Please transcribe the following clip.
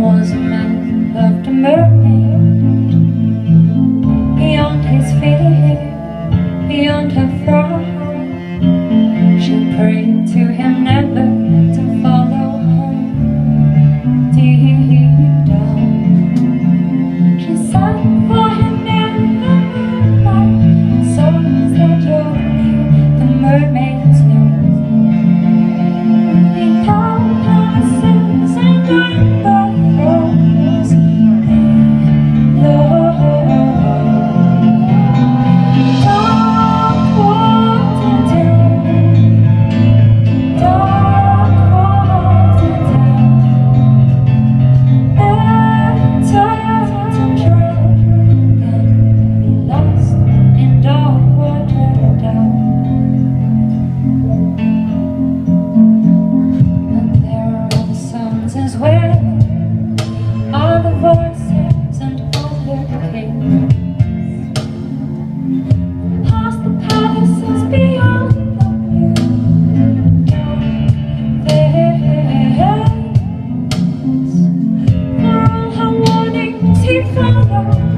was a man, loved a mermaid. Beyond his fear, beyond her frown, she prayed to him never to follow her deep down. She sang for him in the moonlight, songs that only the mermaids know. The palaces and rainbow falls below. Dark water down, dark water down. Better to drown than be lost in dark water down. And there are all the sounds as well, all the voices and all the kings. Past the palaces beyond the blue veils. For all her warnings he followed.